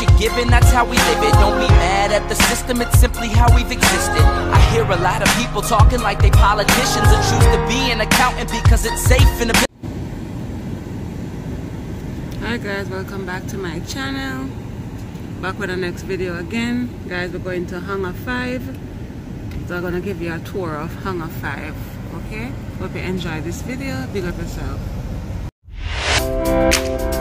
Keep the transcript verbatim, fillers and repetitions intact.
you're given, that's how we live it. Don't be mad at the system, it's simply how we've existed. I hear a lot of people talking like they politicians and choose to be an accountant because it's safe in a bit. Hi guys, welcome back to my channel. Back with the next video again. Guys, we're going to Hangar five. So I'm going to give you a tour of Hangar five. Okay? Hope you enjoy this video. Big up yourself.